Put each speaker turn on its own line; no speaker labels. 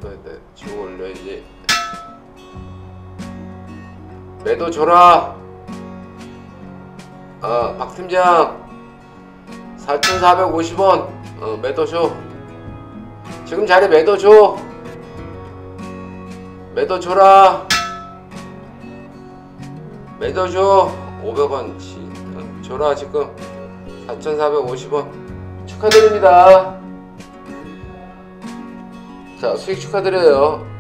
네, 지금 올려야지. 매도 줘라. 박 팀장 4,450원 매도 줘. 지금 자리 매도 줘. 매도 줘라. 매도 줘. 500원 줘라. 지금 4,450원 축하드립니다. 자, 수익 축하드려요.